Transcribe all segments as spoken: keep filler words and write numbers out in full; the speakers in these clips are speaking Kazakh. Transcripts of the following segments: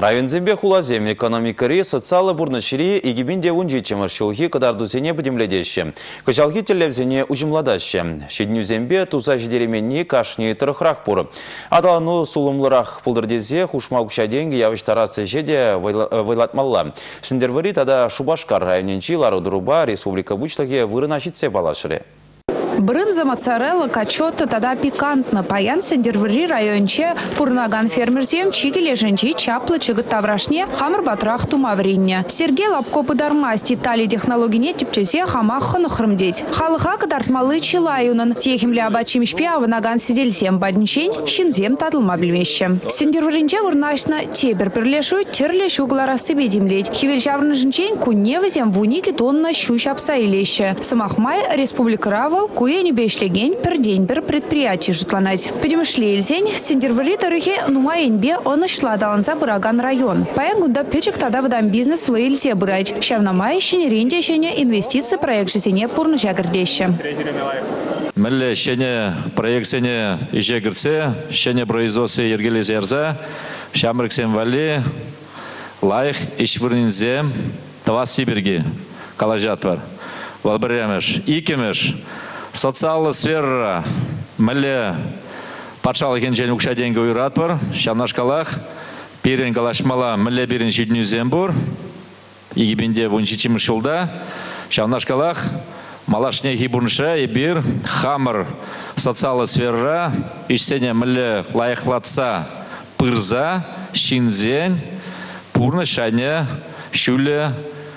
Район зембе хулазем экономикари социалы бурнашири егибинде унжичемар шулхи кадардузене будемледеще. Качалхи телевзене ужимладаще. Шидню зембе туза жидеременни кашни тырыхрах пуры. Адалану сулымлырах пулдырдезе хушмаукша деньги явыштарасы жеде вайлатмалла. Сендервари тада Шубашкар районенчи ларудруба республика бучлаге вырынашитсе балашыре. Брынза, моцарелла, качота, тогда пикантно. Паян сендервери районче, пурнаган фермерзем, чигеле женчи, чаплы, чигат таврашне, хамр батрах тумавринне. Сергей Лапко подармасти, тали технологии не типчезе, хамах хрмдеть. Халыха кадартмалы чилаюнан. Техимли абачим шпиава наган сидельзем бадничень, щинзем тадлма блевеще. Сендерверинче вырнашна тебер прилешу, терлеш угларасы бедимлеть. Хивельчаврны женчень кунневзем в унике тонна щущ обсаилеще. Самахмай республика Равал, куе не бешлеген пер день пер предприятий жутланать. Подемышли эльзень, сендервери тарыхе нумаенбе он шла даланза Бураган район. Паянгунда печек тогда выдам бизнес в эльзе брать. Щавнамай щене ренде щене инвестиции проект жизни пурнжа гордеще. Мэлле щене проект сене ижегерце, щене производство ергелезерза, щамрыксем вали, лайх ишвырнинзе, тавасиберги, калажатвар. Валбаремеш, икемеш, социальная сфера, мэле патшалы хенчен укша деньги уйратпар, шамнашкалах, пирен галашмала, мэле бирен шидню зембур, игибинде вунчичим шулда, шамнашкалах, малашне хибурнша и бир, хамар, социальная сфера, ишсене мэле лайхлатса, пырза, шинзень, пурна шаня, шуле,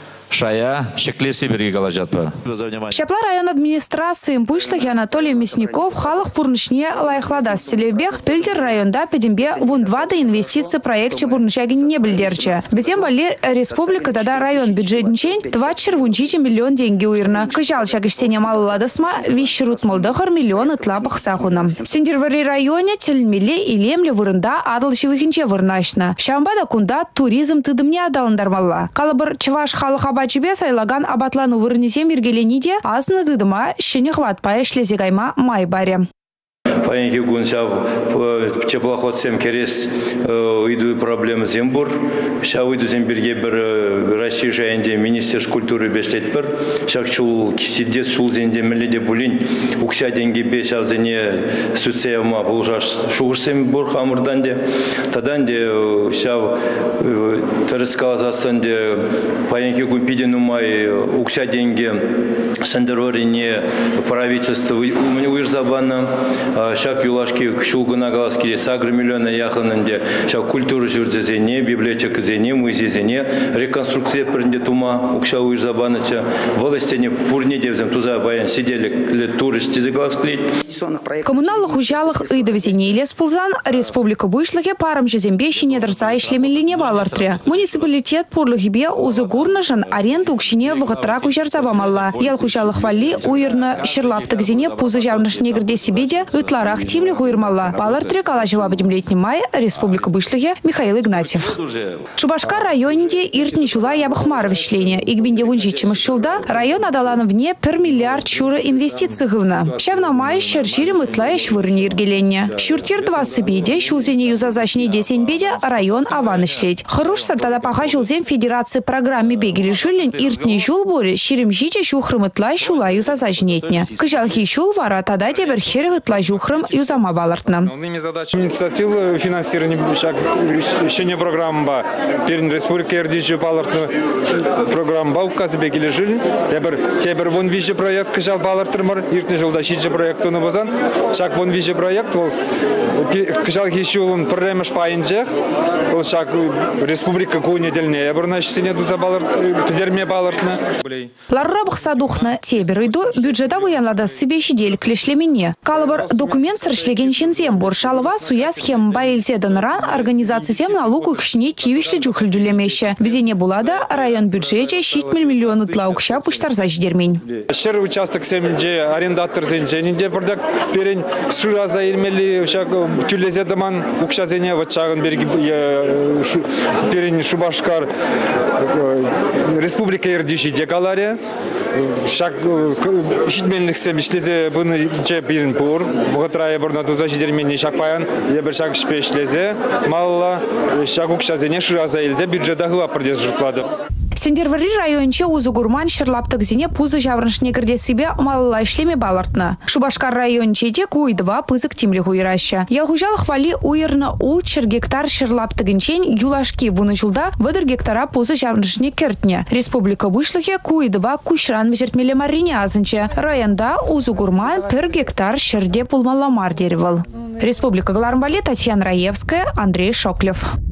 Шая, шеклеси береги галажатпа. Шапла район администрации Пышлахи Анатолий Мясников, халах пурнышне лайхладас селебех, пильдер районда педембе вундвада инвестиции проекте бурнышаги не бельдерче. Бетем вали республика тогда район бюджетничень, два червунчичи миллион деньги уирна. Кыжал шагиштене малладасма, вещерут молдахар миллион итлапах сахунам. Сендервари районе тельмеле и лемле вырында адалшевыхинче вырнашна. Шамбада кунда туризм тыдымне адаландармалла. Калабыр чеваш халах Бачибе сайлаган абатлану вырнесем ергелениде, азны дыдыма, щене хватпая шлезегайма майбаре. Паеньки гунчав теплоход сем керес иду проблемы зембур. Шав иду земберге бір Россия жайынде министр культуры бештет бір. Шак шул кисиде шул зенде меледе булин. Укша деньги бе шав зене суцеяма булжаш шугырсем бур хамырдан де. Тадан де шав тарыскалазасын де паеньки гунпиден умай укша деньги сендерварине правительство уирзабана. Шак юлашки кшулгына галаски сагр миллиона яханынде шак культура жүрдзене, библиотека зене, музей зене, реконструкция пернде тума укша уйзабаныча, волостене пурне девзем туза баян сидели туристи за галаски. Коммуналлых ужалых идовзене илес пулзан республика Буйшлахе парам жезембещи недорса ишлемелине балартре. Муниципалитет пурлыхибе узыгурнажан аренду укшине вготрак ужарзабамалла. Ял хужалых вали уирна шерлаптык зене пузы жавныш негрде сибеде Ытларах тимли хуирмалла. Балартре калажева будемлетний май республика Бышлахе Михаил Игнатьев. Шубашкар районде иртни чула ябахмаровичлене. Игбинде вунчичим шулда район адалан вне пер миллиард шура инвестиций гывна. Щавна май шерширим ытлаеш вырни иргеленне. Шуртир два сыбеде шулзене юзазачне десень беде район аванышлеть. Харуш сартада паха шулзем федерации программе бегели шулин иртни шул боре ширим жиче шухрым ытлай шула юзазачнетне. Кыжалхи шул вара тада дебер хер ытлай жухрым юзама балартна. Основными задачами инициативы финансирования решения программы перед республикой РДЖ балартна программа указы бегели жил. Тебер тебер вон виже проект кыжал балартырмар иртни жылда шиже проекту на базан. Шак вон виже проект ол кыжал хищулын программаш пайынжех. Ол шак республика куне дельне. Бурнаш сине дуза баларт пидерме балартна. Ларрабах садухна тебер иду бюджета выянлада себе щедель клешлемене. Калабар документ сыршлеген щензем боршалова суя схем баилседанра организации сем налогу хшне тивишле джухльдюлемеще. Везение булада район бюджете щитмель миллион тлаукща пуштарзач дермень. Шер участок семенде арендатор зенченинде продак перен шураза илмели шак тюлезедаман укшазене вачаган берги перен Шубашкар республика Ирдиши декаларе. шак ишитменликсем ишлезе буны же бирин пур бугатра бурна туза жидермени шакпаян ебер шак шпешлезе малла шак укшазене шыраза илзе бюджета хыва продез жутлады. Сендервари районче узугурман шырлаптык зине пузы жаврыншне кірде себе малла ишлеме балартны. Шубашкар районче те куй два пызык тимли хуйраща. Ялхужал хвали уйрны ул чер гектар шырлаптыгынчен юлашки буны жулда выдыр гектара пузы жаврыншне кертне. Республика вышлыхе куй два кушран везертмеле марине азынче. Районда узугурман пер гектар шерде пулмаламар деревал. Республика Галармбале, Татьяна Раевская, Андрей Шоклев.